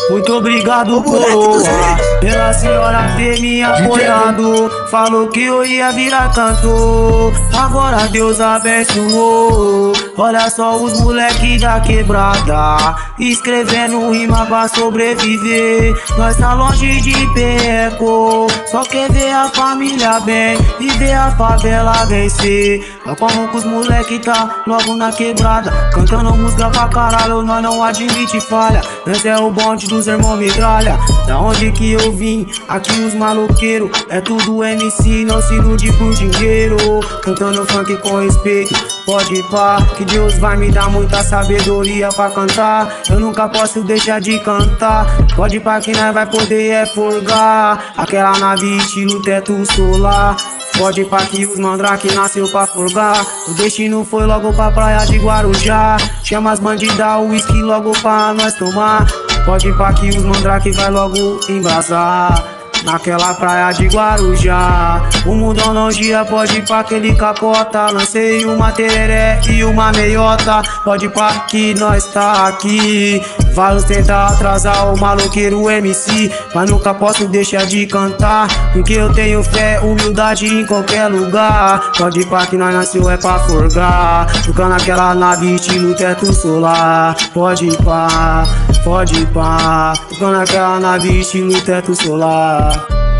Muito obrigado, coroa, pela senhora ter me apoiado. Falou que eu ia virar cantor, agora Deus abençoou. Olha só os moleque da quebrada, escrevendo rima pra sobreviver. Nós tá longe de perco, só quer ver a família bem e ver a favela vencer. Mas como que os moleque tá logo na quebrada, cantando música pra caralho, nós não admite falha. Esse é o bonde dos irmãos metralha. Da onde que eu vim, aqui os maloqueiros é tudo MC, não se ilude por dinheiro. Cantando funk com respeito, pode pá, que Deus vai me dar muita sabedoria pra cantar. Eu nunca posso deixar de cantar. Pode pá que nós vai poder forgar aquela nave estilo teto solar. Pode pá que os mandrake nasceu pra forgar. O destino foi logo pra praia de Guarujá. Chama as bandidas, o whisky logo pra nós tomar. Pode pá que os mandrake vai logo embrasar naquela praia de Guarujá. O mundão não gira, pode pá que ele capota. Lancei uma tereré e uma meiota. Pode pá que nós tá aqui. Vários tentar atrasar o maloqueiro MC, mas nunca posso deixar de cantar, porque eu tenho fé, humildade em qualquer lugar. Pode pá que nós nasceu é pra forgar, tocando aquela nave estilo teto solar. Pode pá, tocando aquela nave estilo teto solar.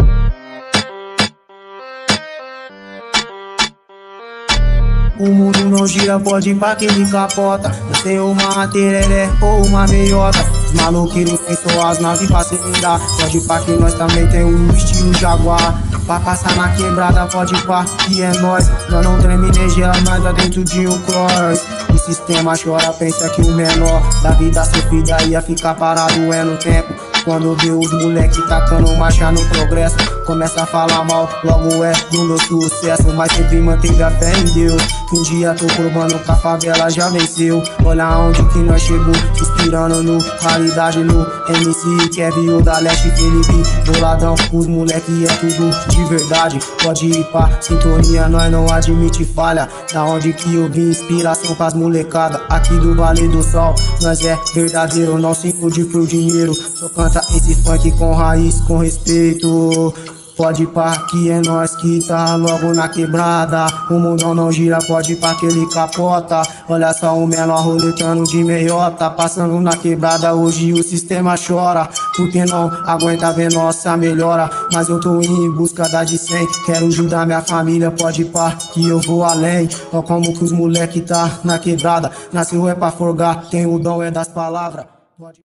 O mundo não gira, pode pá que ele capota. Não tem uma tereré ou uma meiota. Os maloqueiros tem só as naves pra se vindar. Pode pá que nós também tem um estilo jaguar. Pra passar na quebrada, pode pá que é nós. Nós não treme nem gela, nós tá dentro de um cross. O sistema chora, pensa que o menor da vida sofrida ia ficar parado é no tempo. Quando vê os moleque tacando marcha no progresso, começa a falar mal, logo é do meu sucesso. Mas sempre manteve a fé em Deus, que um dia tô provando que a favela já venceu. Olha onde que nós chegou, inspirando no realidade no MC Kevin, o da Leste, Felipe, boladão. Os moleque é tudo de verdade, pode ir pra sintonia, nós não admite falha. Da onde que eu vim, inspiração pras molecada, aqui do Vale do Sol. Nós é verdadeiro, não se ilude por dinheiro. Só canta esse funk com raiz, com respeito. Pode pá que é nós que tá logo na quebrada. O mundão não gira, pode pá que ele capota. Olha só o menor roletando de meiota, passando na quebrada, hoje o sistema chora, porque não aguenta ver nossa melhora. Mas eu tô em busca da de 100, quero ajudar minha família, pode pá que eu vou além. Ó como que os moleque tá na quebrada, nasceu é pra forgar, tem o dom é das palavras.